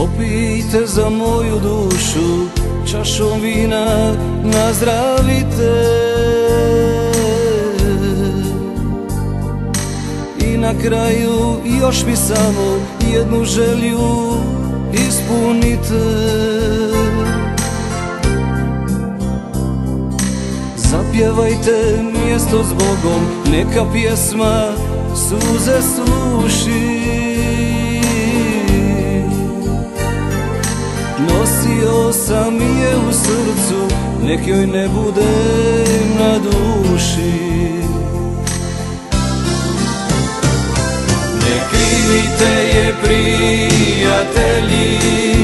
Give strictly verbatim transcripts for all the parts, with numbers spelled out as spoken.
Popijte za moju dušu, čašom vina nazdravite. I na kraju još mi samo jednu želju ispunite. Zapjevajte mjesto s Bogom, neka pjesma suze suši. Nosio sam je u srcu, nek joj ne bude na duši. Ne krivite je, prijatelji,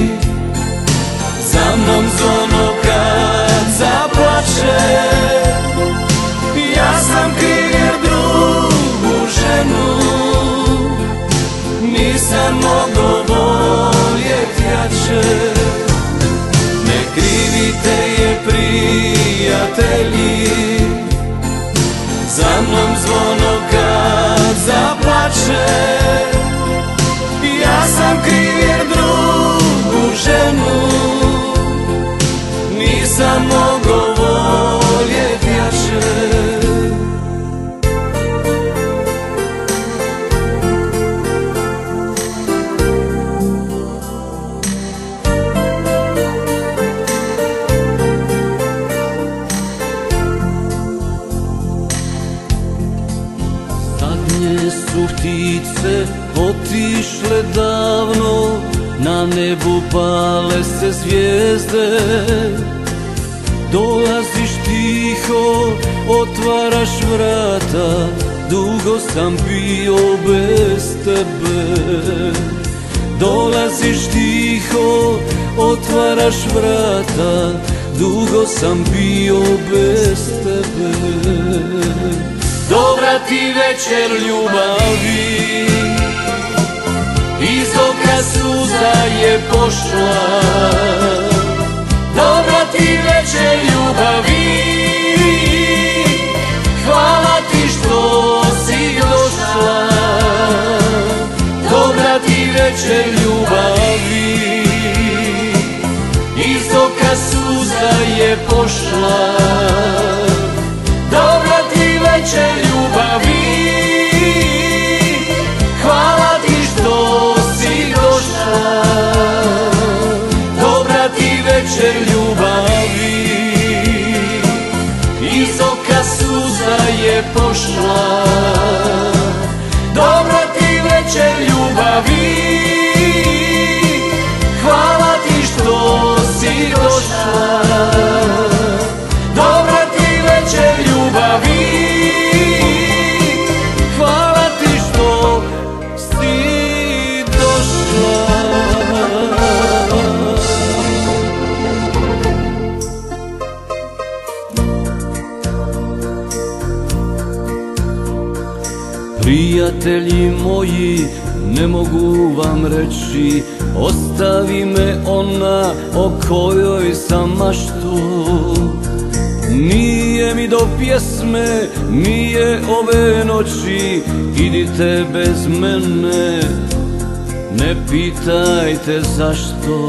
za mnom zvono kad zaplače. Ja sam kriv jer drugu ženu nisam mogao voljet jače. Ne krivite je, prijatelji, za mnom zvono kad zaplače. Ja sam kriv jer drugu ženu nisam mogao voljet jače. Su ptice otišle davno, na nebu pale se zvijezde. Dolaziš tiho, otvaraš vrata, dugo sam bio bez tebe. Dolaziš tiho, otvaraš vrata, dugo sam bio bez tebe. Dobra ti večer ljubavi, iz oka suza je pošla. Dobra ti večer ljubavi, hvala ti što si došla. Dobra ti večer ljubavi, iz oka suza je pošla. Dobra ti večer ljubavi, hvala ti što si došla. Dobra ti večer ljubavi, iz oka suza je pošla. Dobra ti večer ljubavi, hvala ti što si došla. Dobra ti večer ljubavi, hvala ti što si došla. Prijatelji moji, ne mogu vam reći, ostavi me ona o kojoj sam maštao. Nije mi do pjesme, nije ove noći, idite bez mene, ne pitajte zašto.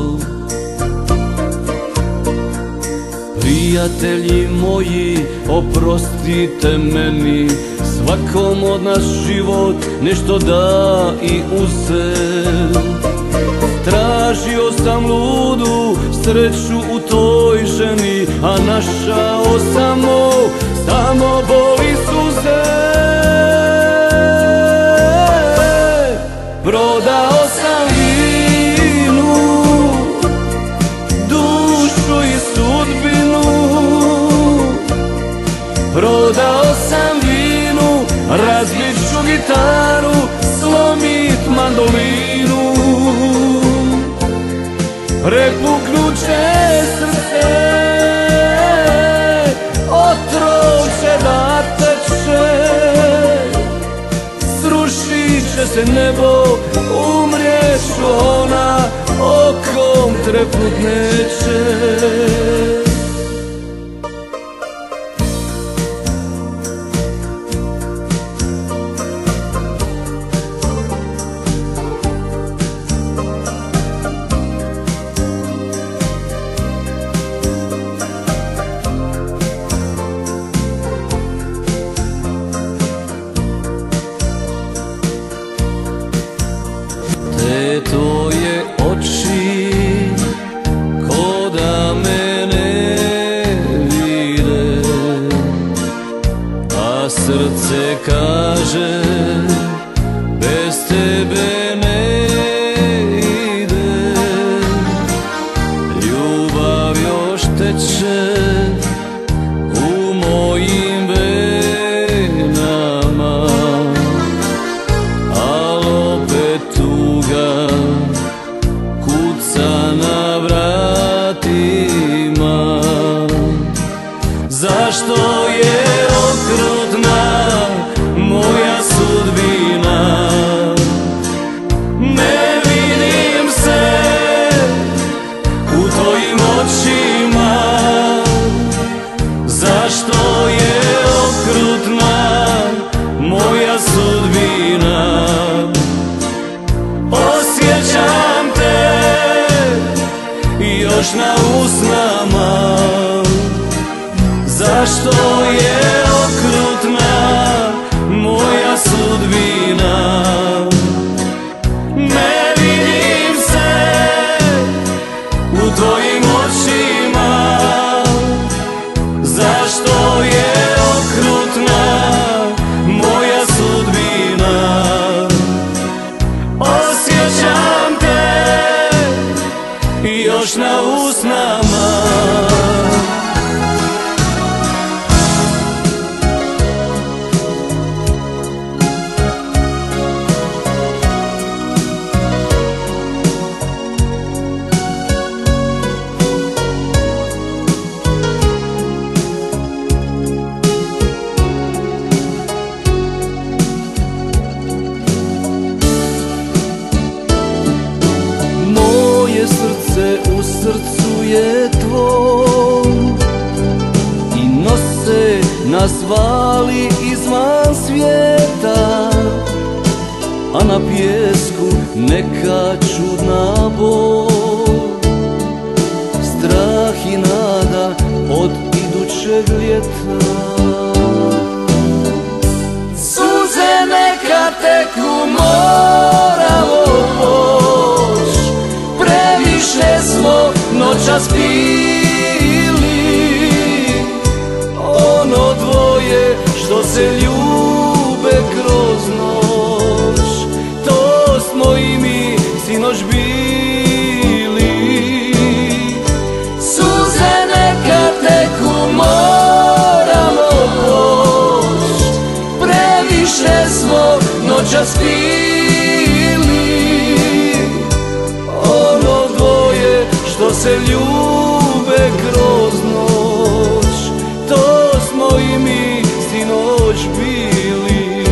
Prijatelji moji, oprostite meni, svakom od nas život nešto da i uze. Tražio sam ludu sreću u toj ženi, a našao samo, samo boli suze. Prodao sam vinu, dušu i sudbinu. Prodao sam vinu, razbit ću gitaru, slomit mandolinu. Prepuknuće srce, otrov će da teče. Srušit će se nebo, umrijet ću ona, okom trepnut neće. bez tebe ne ide. Ljubav još teče u mojim venama, al opet tuga kuca na vratima. Zašto je okrutna moja sudbina? Ne vidim se u tvojim očima. Zašto je okrutna moja sudbina? Osjećam te još na usnama. Zašto je okrutna moja sudbina? Ne vidim se u tvojim očima. Zašto je okrutna moja sudbina? Osjećam te još na usnama. Srce u srcu je tvoj i nose nas vali izvan svijeta, a na pijesku neka čudna bol, strah i nada od idućeg ljeta. Suze neka teku, moramo poć, previše smo noćas pili. Ono dvoje što se ljube kroz noć, to smo i mi sinoć bili. Suze neka teku, moramo poć, previše smo noćas pili. Ono dvoje što se ljube kroz noć, to smo i mi sinoć bili.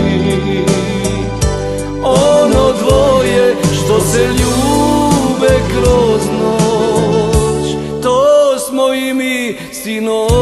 Ono dvoje što se ljube kroz noć, to smo i mi sinoć